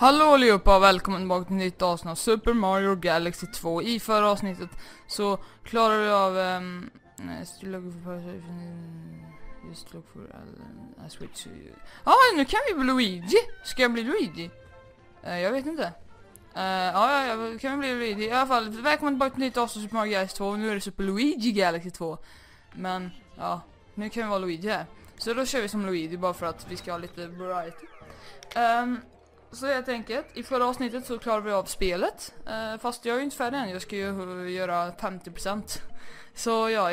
Hallå allihopa, välkommen tillbaka till ett nytt avsnitt av Super Mario Galaxy 2. I förra avsnittet så klarade vi av just look for a switch. Nu kan vi bli Luigi. Ska jag bli Luigi? Jag vet inte. Kan vi bli Luigi? I alla fall, välkommen tillbaka till ett nytt avsnitt av Super Mario Galaxy 2. Nu är det Super Luigi Galaxy 2. Men ja, nu kan vi vara Luigi här. Så då kör vi som Luigi bara för att vi ska ha lite variety. Så helt enkelt, i förra avsnittet så klarade vi av spelet. Fast jag är ju inte färdig än, jag ska ju göra 50%. Så ja,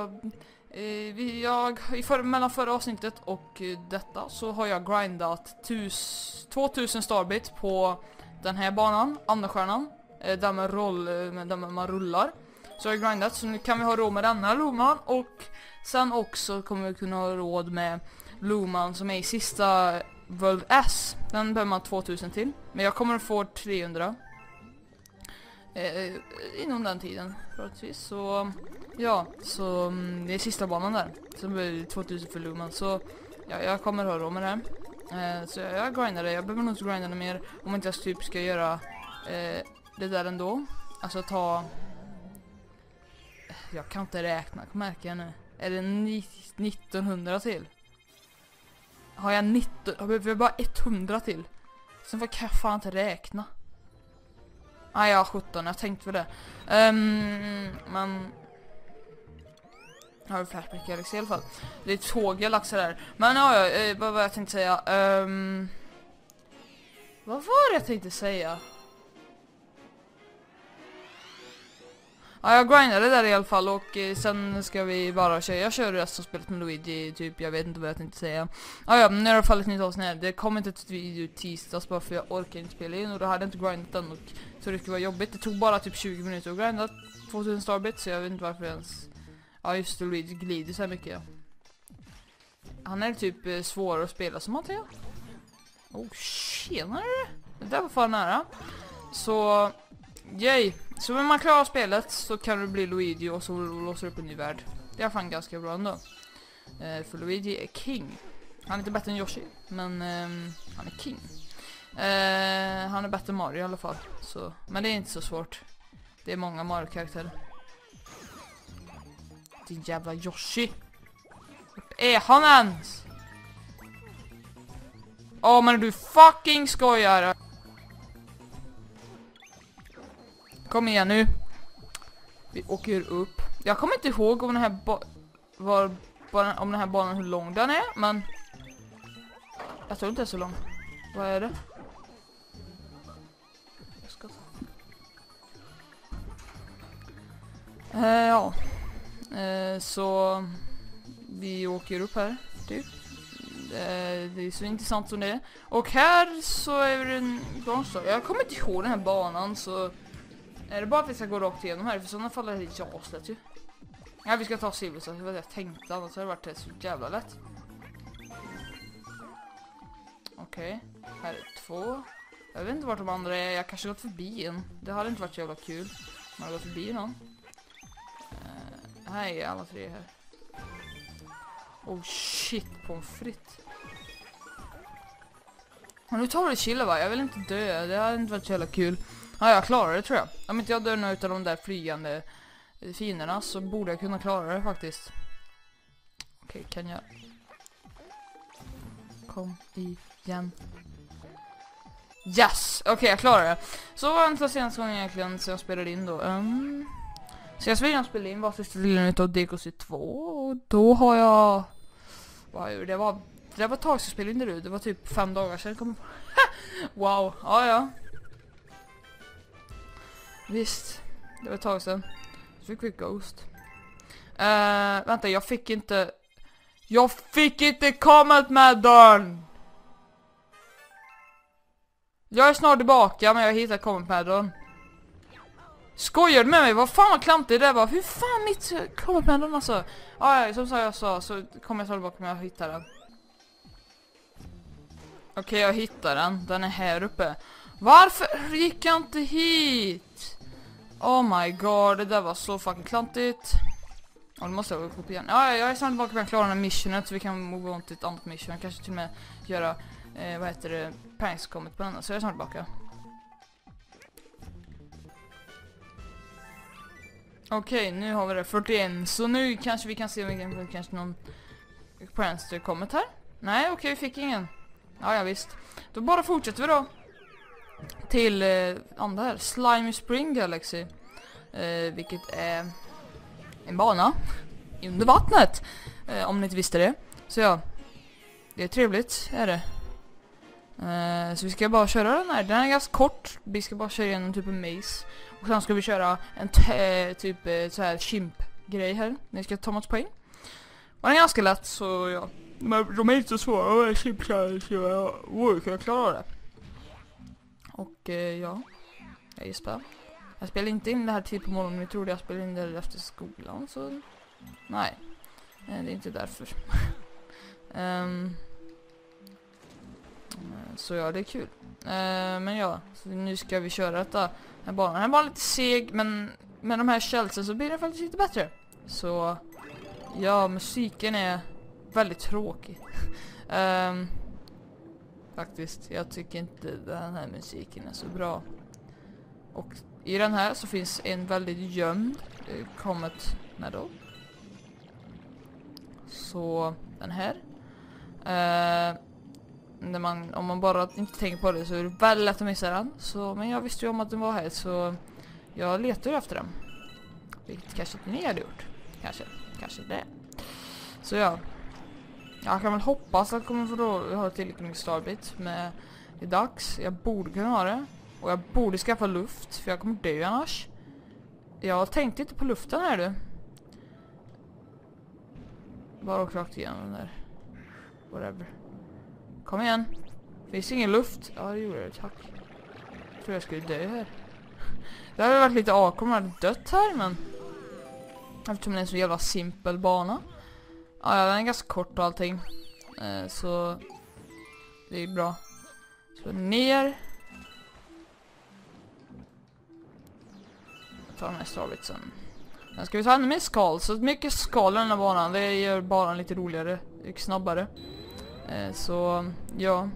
mellan förra avsnittet och detta så har jag grindat 2000 starbits på den här banan, andra stjärnan. Där man rullar. Så jag har grindat, så nu kan vi ha råd med denna Luman. Och sen också kommer vi kunna ha råd med Luman som är i sista World S. Den behöver man 2000 till. Men jag kommer att få 300 inom den tiden förhoppningsvis. Så ja, så det är sista banan där. Så blir det 2000 för Luman. Så ja, jag kommer att ha råd med det här. Så jag grindar det. Jag behöver nog inte grinda det mer. Om inte jag typ ska göra det där ändå. Alltså ta... Jag kan inte räkna, märker jag nu. Är det 1900 till? Har jag 19? Jag bara 100 till. Sen kan jag fan inte räkna. Jag har 17, jag tänkte för det. Men jag har Flashback Galaxy i alla fall. Det är 2 galaxer där. Men ja, vad jag tänkte säga. Vad var det jag tänkte säga? Ja, jag grindade där i alla fall och sen ska vi bara köra. Jag kör resten av spelet med Luigi, typ, jag vet inte vad jag tänkte säga. Ja, men nu har det fallit nytt avsnitt. Det kommer inte ett video tisdags bara för jag orkar inte spela in och då hade jag inte grindat den och så det skulle vara jobbigt. Det tog bara typ 20 minuter att grinda 2000 starbits så jag vet inte varför ens. Ja, just det, Luigi glider så här mycket. Han är typ svårare att spela som han säger. Oh, tjenare! Det där var fan nära. Så... Yay! Så när man klarar spelet så kan du bli Luigi och så låser upp en ny värld. Det är fan ganska bra ändå. För Luigi är king. Han är inte bättre än Yoshi, men han är king. Han är bättre än Mario i alla fall. Så, men det är inte så svårt. Det är många Mario-karaktärer. Din jävla Yoshi. Vart är han ens? Men du fucking skojar. Kom igen nu. Vi åker upp. Jag kommer inte ihåg om den här om den här banan hur lång den är, men jag tror inte det är så lång. Vad är det? Jag ska så vi åker upp här typ. Det är så intressant som det är. Och här så är det en granstad. Jag kommer inte ihåg den här banan så är det bara att vi ska gå rakt igenom här? För sådana fall är det jaslätt ju. Ja, vi ska ta silver så det var det jag tänkte. Annars hade det varit så jävla lätt. Okej. Här är 2. Jag vet inte vart de andra är. Jag kanske gått förbi en. Det hade inte varit så jävla kul. Man har gått förbi någon. Här är alla 3 här. Oh shit, pommes frites. Och nu tar vi chilla va? Jag vill inte dö. Det hade inte varit så jävla kul. Ja, jag klarar det tror jag. Om inte jag dör nu utav de där flygande finerna så borde jag kunna klara det faktiskt. Okej, kan jag... Kom igen. Yes! Okej, jag klarar det. Så var inte senaste gången egentligen så jag spelade in då. Så jag spelade in var sista delen utav DKC 2 och då har jag... Det var ett tag så spelade in det nu. Det var typ 5 dagar sedan. Wow, ja. Visst, det var ett tag sedan. Så fick vi Ghost. Vänta, jag fick inte comment med dörren. Jag är snart tillbaka men jag hittar comment med dörren. Skojar du med mig? Vad fan var klantigt det var? Hur fan mitt comment med dörren alltså? Ja, som jag sa så kommer jag snart tillbaka men jag hittar den. Okej, jag hittar den. Den är här uppe. Varför gick jag inte hit? Oh my god, det där var så fucking klantigt. Det måste jag gå upp igen. Ja, jag är snart tillbaka med att klara den här missionet så vi kan move on till ett annat mission. Kanske till och med göra vad heter det, pranks kommit på den, så jag är snart tillbaka. Okej, nu har vi det 41, så nu kanske vi kan se om vi kan kanske någon prankster kommit här. Nej, okej, vi fick ingen. Ja, visst. Då bara fortsätter vi då till andra här, Slimy Spring Galaxy, vilket är en bana under vattnet, om ni inte visste det. Så ja, det är trevligt, är det. Så vi ska bara köra den här. Den är ganska kort. Vi ska bara köra igenom typ en maze. Och sen ska vi köra en typ så här chimp-grej här. Ni ska ta mot poäng. Och den är ganska lätt, så ja. Men de är inte så svåra. Jag kan klara det. Och ja, jag gissar. Jag spelar inte in det här tid på morgonen. Jag trodde jag spelade in det efter skolan. Så nej, det är inte därför. Så ja, det är kul. Men ja, så nu ska vi köra detta. Den här banan är lite seg, men med de här kälsen så blir det faktiskt lite bättre. Så ja, musiken är väldigt tråkig. Faktiskt, jag tycker inte den här musiken är så bra. Och i den här så finns en väldigt gömd Comet Medal. Så den här. Om man bara inte tänker på det så är det väldigt lätt att missa den. Så, men jag visste ju om att den var här, så jag letar efter den. Vilket kanske inte ni hade gjort. Kanske det. Så ja, jag kan väl hoppas att jag kommer få ha tillräckligt mycket starbit med i dags. Jag borde kunna ha det. Och jag borde skaffa luft, för jag kommer dö annars. Jag tänkte inte på luften här, du. Bara åka rakt igenom den där. Whatever. Kom igen. Finns ingen luft? Ja, det gjorde det. Tack. Jag tror jag skulle dö här. Det hade varit lite avkom. Jag hade dött här, men eftersom det är en så jävla simpel bana. Ja, den är ganska kort och allting. Så det är bra. Så ner. Jag tar den här starbitsen. Sen ska vi ta ännu mer skal. Så mycket skal i den här banan. Det gör banan lite roligare och snabbare. Så ja,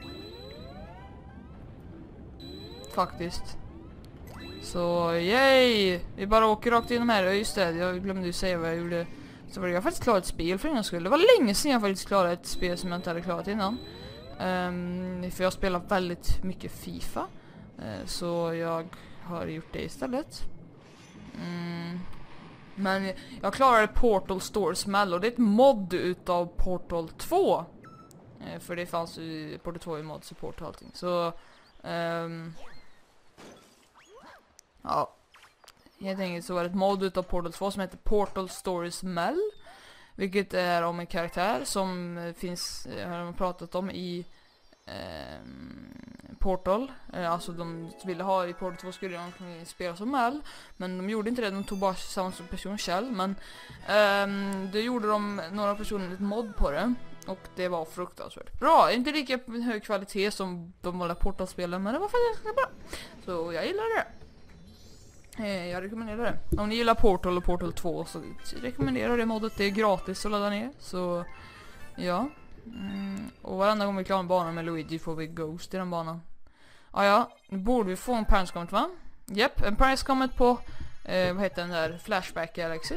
faktiskt. Så yay! Vi bara åker rakt igenom här. Just det, jag glömde ju säga vad jag gjorde. Så var jag faktiskt klarat ett spel för en skull. Det var länge sedan jag faktiskt klarade ett spel som jag inte hade klarat innan. För jag spelar väldigt mycket FIFA. Så jag har gjort det istället. Men jag klarade Portal Store Smell, och det är ett mod utav Portal 2. För det fanns ju Portal 2 i mod support och allting. Så ja, helt enkelt så var det ett mod utav Portal 2 som heter Portal Story Smell, vilket är om en karaktär som finns, har de pratat om i Portal. Alltså de ville ha i Portal 2 skulle de spela som Mel, men de gjorde inte det, de tog bara samma person själv. Men det gjorde de några personer ett mod på det, och det var fruktansvärt bra. Inte lika hög kvalitet som de vanliga Portal-spelen, men det var faktiskt bra. Så jag gillar det. Jag rekommenderar det. Om ni gillar Portal och Portal 2 så rekommenderar det modet. Det är gratis att ladda ner. Så ja. Och varenda gång vi klarar en bana med Luigi får vi Ghost i den banan. Ja, nu borde vi få en Pranks Comet, va? Japp, en Pranks Comet på vad heter den där? Flashback Galaxy.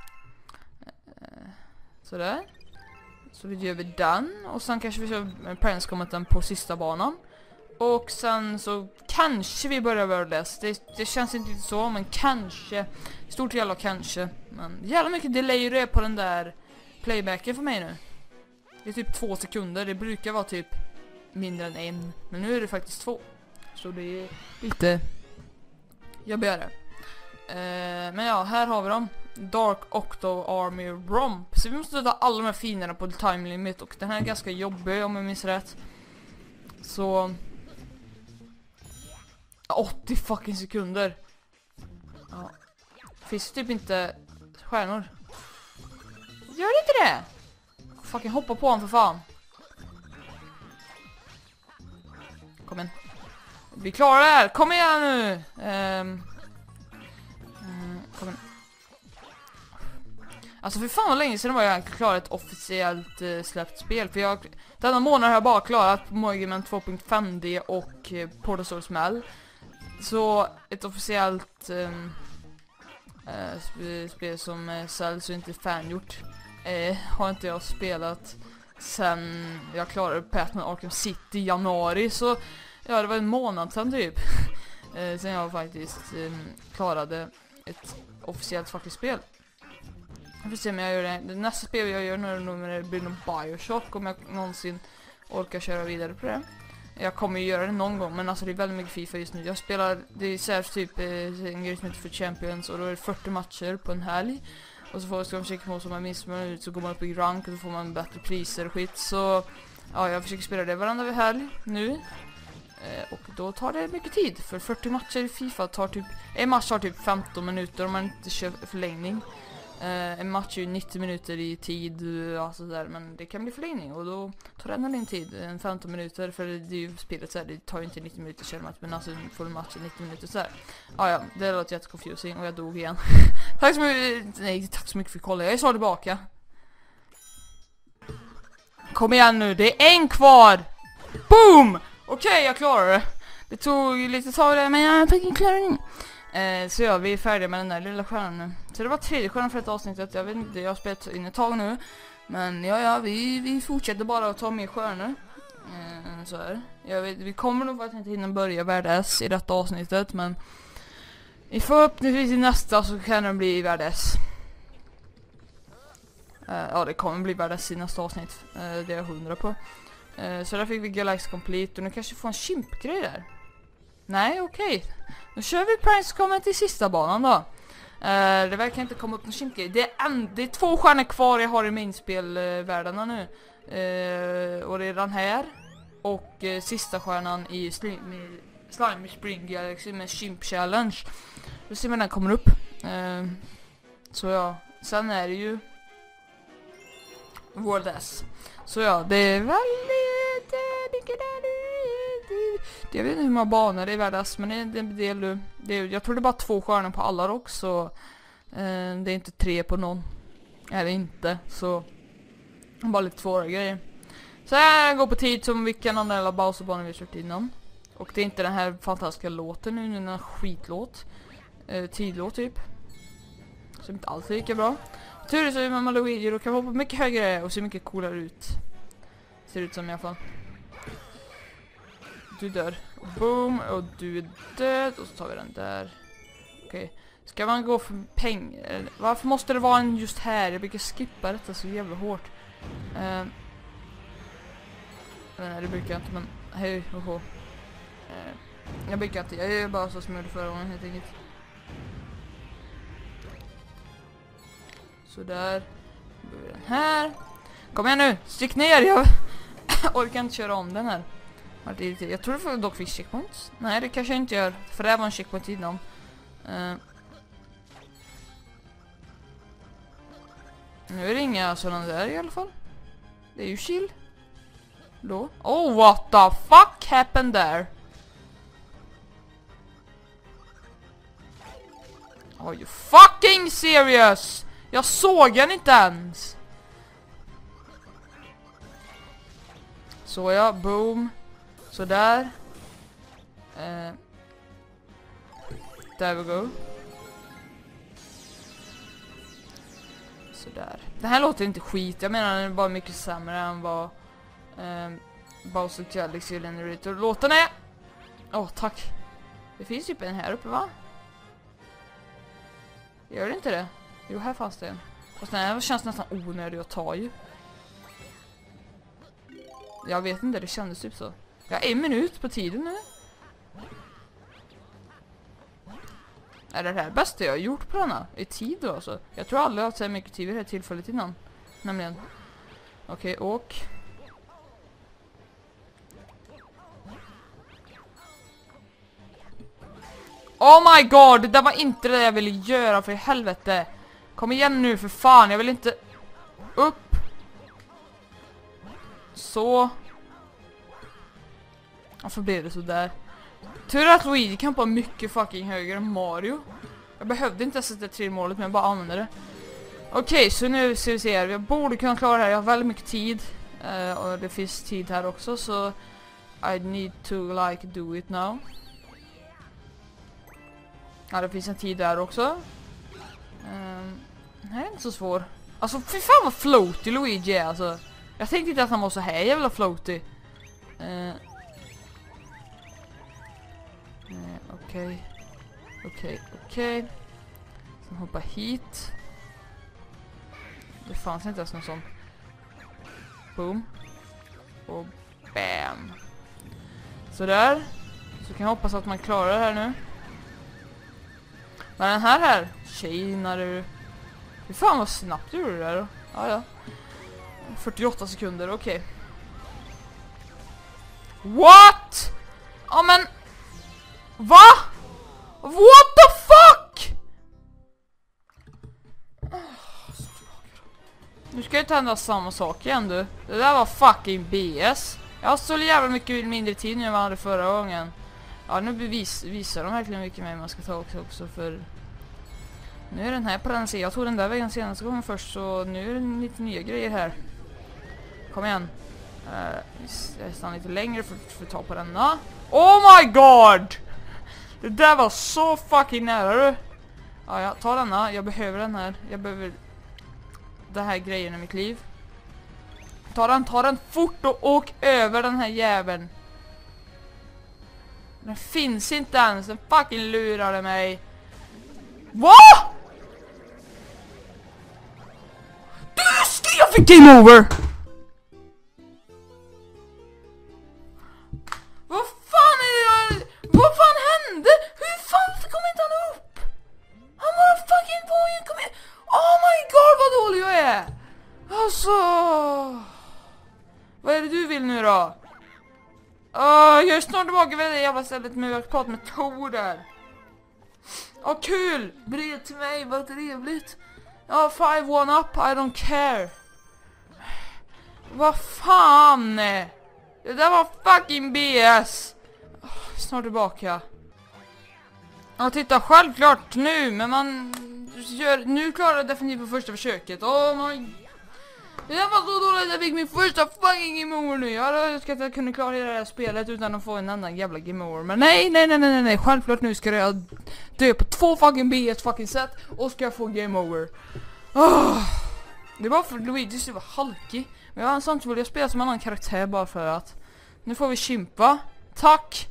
Sådär. Så vi gör vi den. Och sen kanske vi kör en Pranks Comet på sista banan. Och sen så kanske vi börjar Worldless. Det känns inte så, men kanske. Stort jävla kanske. Men jävla mycket delay det är på den där playbacken för mig nu. Det är typ 2 sekunder. Det brukar vara typ mindre än 1. Men nu är det faktiskt 2. Så det är lite jobbigare. Men ja, här har vi dem. Dark Octo Army Romp. Så vi måste ta alla de här finerna på time limit. Och den här är ganska jobbig om jag minns rätt. Så 80 fucking sekunder. Ja. Finns typ inte stjärnor. Gör det inte det? Fucking hoppa på honom för fan. Kom igen. Vi klarar det här. Kom igen nu. Kom igen. Alltså för fan vad länge sedan var jag klarat ett officiellt släppt spel. För denna månad har jag bara klarat Mega Man 2.5D och Portal Source Mel. Så ett officiellt spel som säljs och inte fangjort har inte jag spelat sen jag klarade Batman Arkham City i januari. Så ja, det var en månad sedan typ. Sen jag faktiskt klarade ett officiellt faktiskt spel. Jag får se om jag gör det. Det nästa spel jag gör nu blir nog Bioshock, om jag någonsin orkar köra vidare på det. Jag kommer ju göra det någon gång, men alltså det är väldigt mycket FIFA just nu. Jag spelar, det är så här typ en grej som heter för Champions, och då är det 40 matcher på en helg. Och så ska man försöka på som man minns man ut, så går man upp i rank och så får man bättre priser och skit. Så ja, jag försöker spela det varandra helg nu. Och då tar det mycket tid, för 40 matcher i FIFA tar typ, en match tar typ 15 minuter om man inte kör förlängning. En match är ju 90 minuter i tid, alltså där, men det kan bli förlängning och då tar det ändå en tid, en 15 minuter, för det är ju spelet så här, det tar ju inte 90 minuter kör match, men alltså full match i 90 minuter så här. Ja, det låter jätteconfusing och jag dog igen. Tack så mycket, nej, tack så mycket för kolla. Jag är så tillbaka. Kom igen nu, det är en kvar. Boom! Okej, jag klarar det. Det tog lite tag där, men jag fick klara det. Så ja, vi är färdiga med den där lilla stjärnan nu. Så det var tredje stjärnan för ett avsnittet. Jag vet inte, jag har spelat in ett tag nu. Men ja, vi fortsätter bara att ta mer stjärnor. Så här. Jag vet, vi kommer nog att inte hinna börja värld S i detta avsnittet, men förhoppningsvis i nästa så kan den bli värld S. Ja, det kommer bli värld S i nästa avsnitt. Det är jag 100 på. Så där fick vi Galaxy Complete, och nu kanske får en chimpgrej där. Nej, okej. Nu kör vi Prince Comment i sista banan då. Det verkar inte komma upp någon chimpgrej. Det är 2 stjärnor kvar jag har i minspelvärldarna nu. Och det är den här. Och sista stjärnan i Slime Spring Galaxy med Chimp Challenge. Vi ser om den kommer upp. Så ja, sen är det ju World S. Så ja, det är väldigt mycket där. Jag vet inte hur många banor det är värdas, men det är en del. Jag tror det är bara 2 stjärnor på alla dock, så det är inte 3 på någon. Eller inte, så bara lite svåra grejer. Så här går på tid som vilken annan eller Bowser-banor vi har kört innan. Och det är inte den här fantastiska låten nu, den här skitlåt. Tidlåt typ. Som inte alltid lika bra. Tur är så är man Luigi, då kan man hoppa mycket högre och se mycket coolare ut. Ser ut som i alla fall. Du dör. Boom, och du är död. Och så tar vi den där. Okej. Ska man gå för pengar? Varför måste det vara en just här? Jag brukar skippa detta så jävla hårt. Nej, det brukar jag inte, men hej, jag brukar inte. Jag är bara så som jag gjorde förra gången, helt enkelt. Så där. Den här. Kom igen nu, stick ner. Jag orkar inte köra om den här. Jag tror det får dock fick checkpoints. Nej, det kanske jag inte gör, för det var en checkpoint innan. Nu är det inga sådana där i alla fall. Det är ju chill. Då. Oh, what the fuck happened there? Are you fucking serious? Jag såg den inte ens. Så ja, boom. Så där. Där vi går. Så där. Det här låter inte skit. Jag menar, den är bara mycket sämre än vad Bowser Galaxy Generator låten är. Tack. Det finns typ en här uppe, va? Gör det inte det? Jo, här fanns det en. Fast den här känns nästan onödig att ta ju. Jag vet inte, det kändes typ så. Jag är 1 minut på tiden nu. Är det här bästa jag har gjort på denna? I tid då alltså. Jag tror aldrig jag har haft så mycket tid vid det här tillfället innan. Nämligen. Okej, åk. Oh my god, det var inte det jag ville göra, för helvete. Kom igen nu för fan, jag vill inte. Upp. Så. Varför blev det så där? Tur att Luigi kan vara mycket fucking högre än Mario. Jag behövde inte sätta 3 målet, men jag bara använde det. Okej, så nu ska vi se här. Jag borde kunna klara det här. Jag har väldigt mycket tid. Och det finns tid här också, så I need to like do it now. Ja, det finns en tid där också. Den här är inte så svår. Alltså, fy fan vad floaty Luigi är, alltså. Jag tänkte inte att han var så här jävla floaty. Okej. Sen hoppa hit. Det fanns inte ens någon sån. Boom. Och bam. Sådär. Så kan jag hoppas att man klarar det här nu. Men den här tjejnar du. Hur fan vad snabbt du gjorde det där då? Ja. 48 sekunder, okej. What? Ja men. Va? What the fuck? Nu ska jag inte hända samma sak igen du. Det där var fucking BS. Jag har så jävla mycket mindre tid nu än vad jag hade förra gången. Ja, nu visar de verkligen mycket mer man ska ta också, för nu är den här på den sidan. Jag tog den där vägen senaste gången först, så nu är det lite nya grejer här. Kom igen. Jag stannar lite längre för att ta på denna. Oh my god! Det där var så fucking nära du. Ja, jag tar denna. Jag behöver den här. Jag behöver det här grejen i mitt liv. Ta den fort och åk över den här jäveln. Den finns inte ens. Den fucking lurade mig. Vad? Jag fick game over. Vad fan är det? Vad fan hände? Hur fan kom inte han upp? Han bara fucking kom in. Oh my god vad dålig jag är. Alltså. Vad är det du vill nu då? Jag är snart tillbaka vid det jävla stället med att prata med Tor där. Kul! Brev till mig, vad trevligt. 5-1 up, I don't care. Vad fan? Det där var fucking BS. Snart tillbaka. Ja, titta, självklart nu, men man nu klarar jag definitivt på första försöket. Det var så dåligt att jag fick min första fucking game over nu. Jag hade önskat att jag kunde klara hela det här spelet utan att få en annan jävla game over. Men nej. Självklart nu ska jag dö på 2 fucking BS fucking set och ska jag få game over. Det var för Luigi så var halkig. Men jag samtidigt vill jag spela som en annan karaktär bara för att. Nu får vi chimpa. Tack!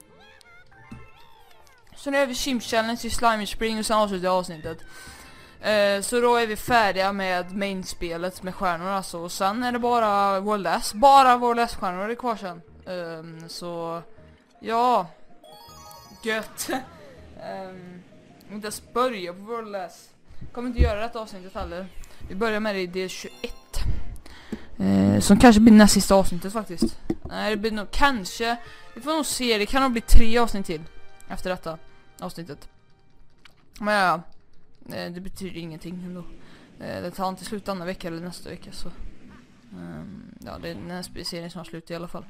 Så nu är vi chimp challenge i Slime Spring och sen avslutar avsnittet. Så då är vi färdiga med main-spelet med stjärnor alltså. Och sen är det bara World S. Bara World S-stjärnor är kvar sen. Så ja. Gött. Inte ens börja på World S. Kommer inte göra rätt avsnittet heller. Vi börjar med det i del 21. Som kanske blir nästa sista avsnittet faktiskt. Nej, det blir nog kanske. Vi får nog se, det kan nog bli 3 avsnitt till efter detta avsnittet. Men ja, det betyder ingenting ändå. Det tar inte slut andra vecka eller nästa vecka så. Ja, det är den här serien som har slut i alla fall.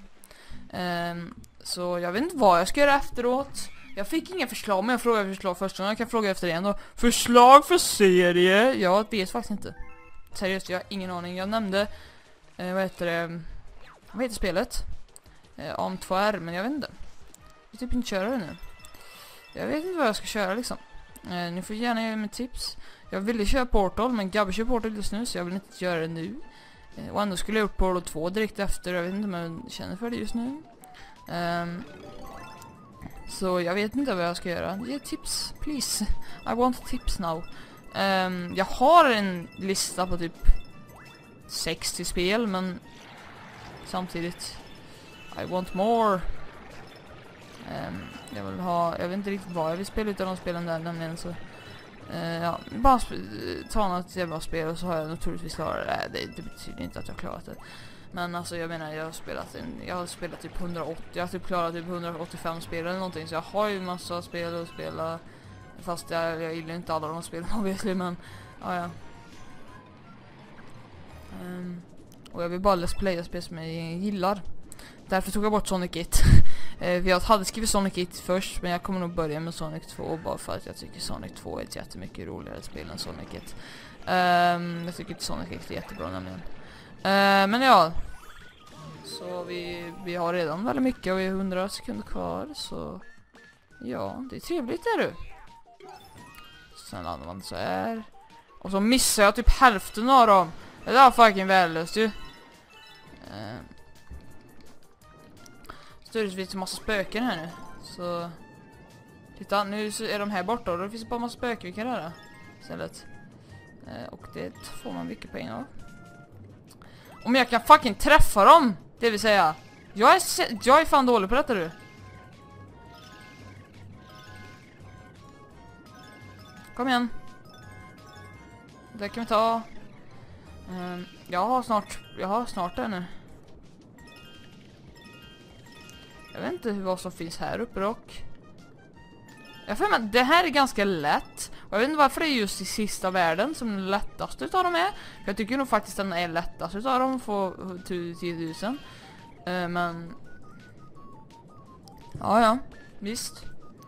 Så jag vet inte vad jag ska göra efteråt. Jag fick inga förslag, men jag frågade förslag först. Jag kan fråga efter det ändå. Förslag för serie? Jag vet faktiskt inte. Seriöst, jag har ingen aning. Jag nämnde vad heter spelet? Om 2R, men jag vet inte. Jag typ inte köra det nu. Jag vet inte vad jag ska köra liksom. Ni får gärna ge mig tips. Jag ville köra Portal, men Gabby kör Portal just nu, så jag vill inte göra det nu. Och ändå skulle jag gjort Portal 2 direkt efter. Jag vet inte om jag känner för det just nu. Så jag vet inte vad jag ska göra. Ge tips, please. I want tips now. Jag har en lista på typ 60 spel, men samtidigt I want more. Jag vet inte riktigt vad jag vill spela utan de spelen där nämligen, så ja, bara ta något jävla spel och så har jag naturligtvis klarat det. Det betyder inte att jag har klarat det. Men alltså jag menar, jag har spelat typ 180, jag har typ klarat typ 185 spel eller någonting, så jag har ju massa spel att spela. Fast jag gillar inte alla de spelen obviously, men ja. Och jag vill bara let's playa spel som jag gillar. Därför tog jag bort Sonic 1. Jag hade skrivit Sonic 1 först, men jag kommer nog börja med Sonic 2 bara för att jag tycker Sonic 2 är ett jättemycket roligare spel än Sonic 1. Jag tycker inte Sonic X är jättebra nämligen. Men ja. Så vi har redan väldigt mycket och vi har 100 sekunder kvar. Så ja, det är trevligt är du. Sen landar man så här. Och så missar jag typ hälften av dem. Det där var fucking värdelöst ju. Större finns det massa spöken här nu. Så titta, nu är de här borta och då finns det bara massa spöken vi kan röra istället. Och det får man mycket poäng av. Om jag kan fucking träffa dem, det vill säga. Jag är fan dålig på detta du. Kom igen. Det kan vi ta. Jag har snart det nu. Jag vet inte vad som finns här uppe dock. Jag får med det här är ganska lätt. Och jag vet inte varför det är just i sista världen som den lättaste utav dem är. För jag tycker nog faktiskt den är lättast utav dem för 10 000. Men ja, visst.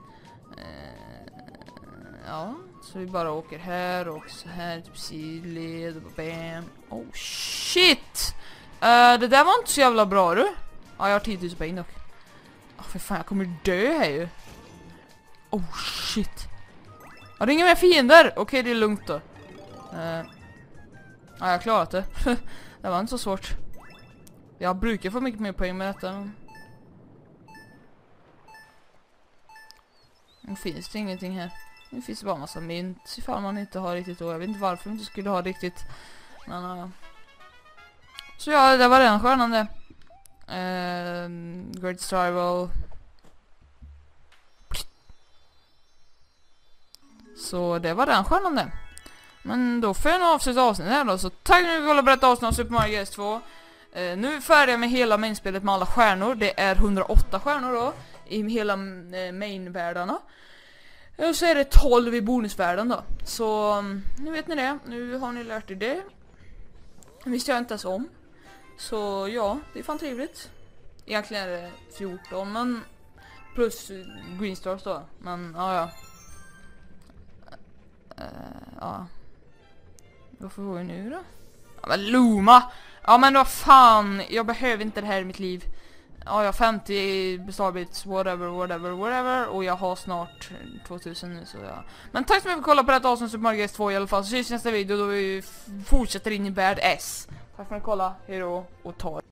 Ja, så vi bara åker här och så här typ sidled och bam. Oh shit! Det där var inte så jävla bra du. Ja, jag har 10 000 poäng dock. För fan, jag kommer dö här ju. Oh shit. Ja, det är inga mer fiender. Okej, det är lugnt då. Ja, jag har klarat det. Det var inte så svårt. Jag brukar få mycket mer poäng med detta. Nu finns det ingenting här. Nu finns det bara massa mynt ifall man inte har riktigt då. Jag vet inte varför man inte skulle ha riktigt. Men, så ja, det var den stjärnan det. Great Survival. Så det var den stjärnan det. Men då får jag nog avsluta avsnittet här då. Så tack för att ni kollade på detta avsnitt av Super Mario Bros 2. Nu är vi färdiga med hela mainspelet med alla stjärnor. Det är 108 stjärnor då. I hela mainvärldarna. Och så är det 12 i bonusvärlden då. Så nu vet ni det. Nu har ni lärt er det. Visste jag inte ens om. Så ja, det är fan trevligt. Egentligen är det 14 men plus Green Stars då. Men ja. Ja. Vad får vi nu då? Ja, men Luma! Ja men vad fan, jag behöver inte det här i mitt liv. Ja, jag har 50 starbits, whatever. Och jag har snart 2000 nu så ja. Men tack så mycket för att kolla på detta avsnitt Super Mario Bros 2 i alla fall. Så ses i nästa video då vi fortsätter in i värld S. Tack för att ni kollade, hejdå och ta